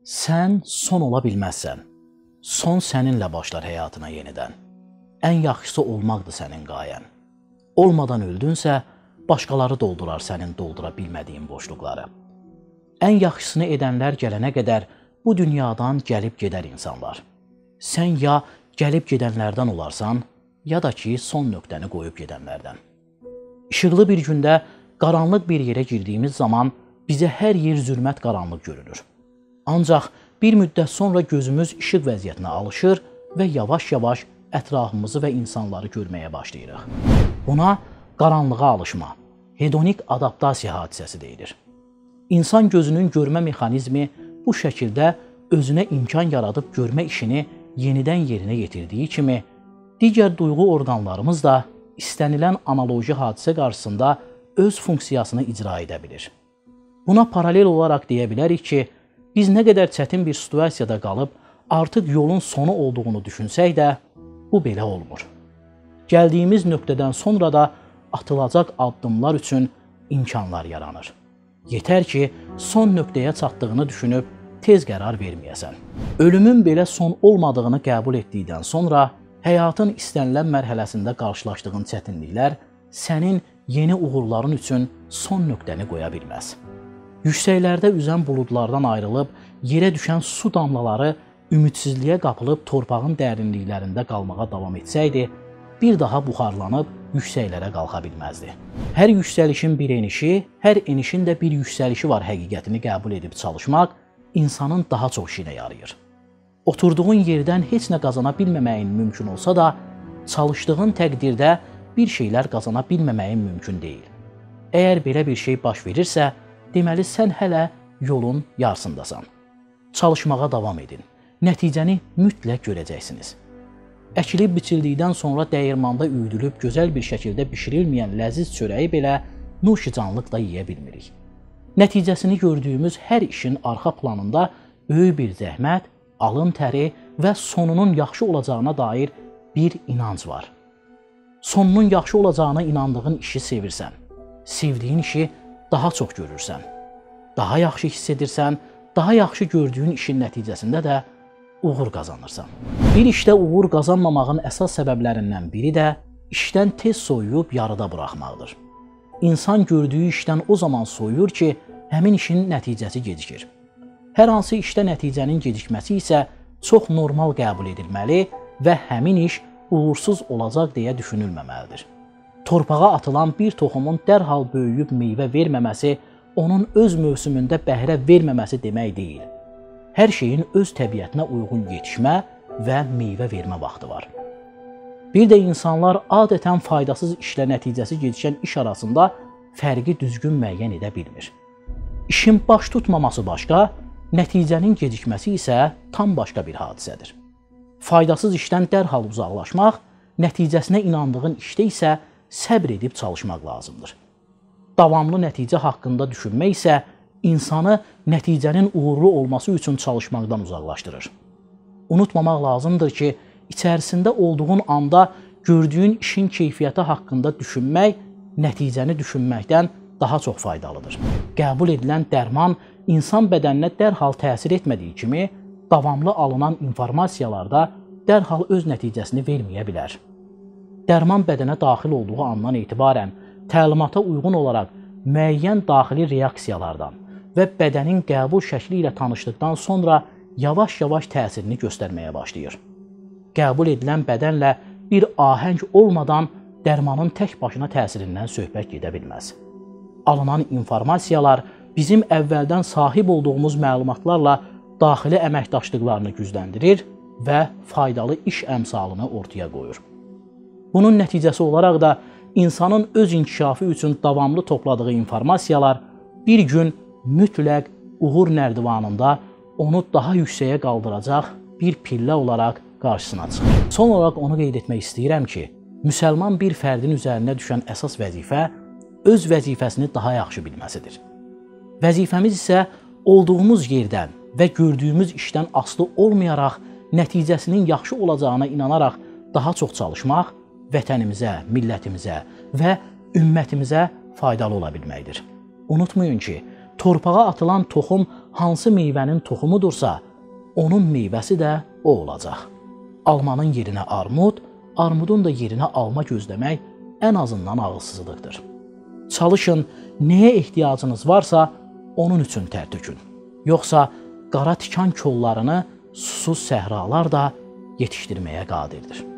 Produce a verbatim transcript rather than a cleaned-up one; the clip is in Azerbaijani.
Sən son ola bilməzsən. Son səninlə başlar həyatına yenidən. Ən yaxşısı olmaqdır sənin qayən. Olmadan öldünsə, başqaları doldurar sənin doldura bilmədiyin boşluqları. Ən yaxşısını edənlər gələnə qədər bu dünyadan gəlib gedər insanlar. Sən ya gəlib gedənlərdən olarsan, ya da ki, son nöqtəni qoyub gedənlərdən. İşıqlı bir gündə, qaranlıq bir yerə girdiyimiz zaman bizə hər yer zülmət qaranlıq görünür. Ancaq bir müddət sonra gözümüz işıq vəziyyətinə alışır və yavaş-yavaş ətrafımızı və insanları görməyə başlayırıq. Buna qaranlığa alışma, hedonik adaptasiya hadisəsi deyilir. İnsan gözünün görmə mexanizmi bu şəkildə özünə imkan yaradıb görmə işini yenidən yerinə yetirdiyi kimi, digər duyğu orqanlarımız da istənilən analoji hadisə qarşısında öz funksiyasını icra edə bilir. Buna paralel olaraq deyə bilərik ki, biz nə qədər çətin bir situasiyada qalıb, artıq yolun sonu olduğunu düşünsək də, bu belə olmur. Gəldiyimiz nöqtədən sonra da atılacaq addımlar üçün imkanlar yaranır. Yetər ki, son nöqtəyə çatdığını düşünüb tez qərar verməyəsən. Ölümün belə son olmadığını qəbul etdikdən sonra, həyatın istənilən mərhələsində qarşılaşdığın çətinliklər sənin yeni uğurların üçün son nöqtəni qoya bilməz. Yüksəklərdə üzən buludlardan ayrılıb, yerə düşən su damlaları ümidsizliyə qapılıb torpağın dərinliklərində qalmağa davam etsəydi, bir daha buxarlanıb yüksəklərə qalxa bilməzdi. Hər yüksəlişin bir enişi, hər enişin də bir yüksəlişi var həqiqətini qəbul edib çalışmaq insanın daha çox işinə yarayır. Oturduğun yerdən heç nə qazana bilməməyin mümkün olsa da, çalışdığın təqdirdə bir şeylər qazana bilməməyin mümkün deyil. Əgər belə bir şey baş verirsə, deməli, sən hələ yolun yarısındasan. Çalışmağa davam edin. Nəticəni mütləq görəcəksiniz. Əkilib biçildikdən sonra dəyirmanda üyüdülüb gözəl bir şəkildə bişirilməyən ləziz çörəyi belə nuşicanlıqla yeyə bilmirik. Nəticəsini gördüyümüz hər işin arxa planında böyük bir zəhmət, alın təri və sonunun yaxşı olacağına dair bir inanc var. Sonunun yaxşı olacağına inandığın işi sevirsən. Sevdiyin işi daha çox görürsən, daha yaxşı hiss edirsən, daha yaxşı gördüyün işin nəticəsində də uğur qazanırsan. Bir işdə uğur qazanmamağın əsas səbəblərindən biri də işdən tez soyuyub yarıda buraxmaqdır. İnsan gördüyü işdən o zaman soyuyur ki, həmin işin nəticəsi gecikir. Hər hansı işdə nəticənin gecikməsi isə çox normal qəbul edilməli və həmin iş uğursuz olacaq deyə düşünülməməlidir. Torpağa atılan bir toxumun dərhal böyüyüb meyvə verməməsi, onun öz mövsümündə bəhrə verməməsi demək deyil. Hər şeyin öz təbiətinə uyğun yetişmə və meyvə vermə vaxtı var. Bir də insanlar adətən faydasız işlə nəticəsi gecikən iş arasında fərqi düzgün müəyyən edə bilmir. İşin baş tutmaması başqa, nəticənin gecikməsi isə tam başqa bir hadisədir. Faydasız işdən dərhal uzaqlaşmaq, nəticəsinə inandığın işdə isə səbr edib çalışmaq lazımdır. Davamlı nəticə haqqında düşünmək isə insanı nəticənin uğurlu olması üçün çalışmaqdan uzaqlaşdırır. Unutmamaq lazımdır ki, içərisində olduğun anda gördüyün işin keyfiyyəti haqqında düşünmək nəticəni düşünməkdən daha çox faydalıdır. Qəbul edilən dərman insan bədəninə dərhal təsir etmədiyi kimi, davamlı alınan informasiyalarda dərhal öz nəticəsini verməyə bilər. Dərman bədənə daxil olduğu andan etibarən təlimata uyğun olaraq müəyyən daxili reaksiyalardan və bədənin qəbul şəkli ilə tanışdıqdan sonra yavaş-yavaş təsirini göstərməyə başlayır. Qəbul edilən bədənlə bir ahəng olmadan dərmanın tək başına təsirindən söhbət gedə bilməz. Alınan informasiyalar bizim əvvəldən sahib olduğumuz məlumatlarla daxili əməkdaşlıqlarını gücləndirir və faydalı iş əmsalını ortaya qoyur. Bunun nəticəsi olaraq da insanın öz inkişafı üçün davamlı topladığı informasiyalar bir gün mütləq uğur nərdivanında onu daha yüksəyə qaldıracaq bir pillə olaraq qarşısına çıxır. Son olaraq onu qeyd etmək istəyirəm ki, müsəlman bir fərdin üzərinə düşən əsas vəzifə öz vəzifəsini daha yaxşı bilməsidir. Vəzifəmiz isə olduğumuz yerdən və gördüyümüz işdən asılı olmayaraq nəticəsinin yaxşı olacağına inanaraq daha çox çalışmaq, vətənimizə, millətimizə və ümmətimizə faydalı ola bilməkdir. Unutmayın ki, torpağa atılan toxum hansı meyvənin toxumudursa, onun meyvəsi də o olacaq. Almanın yerinə armud, armudun da yerinə alma gözləmək ən azından ağılsızlıqdır. Çalışın, nəyə ehtiyacınız varsa, onun üçün tər tökün. Yoxsa qara tikan kollarını susuz səhralar da yetişdirməyə qadirdir.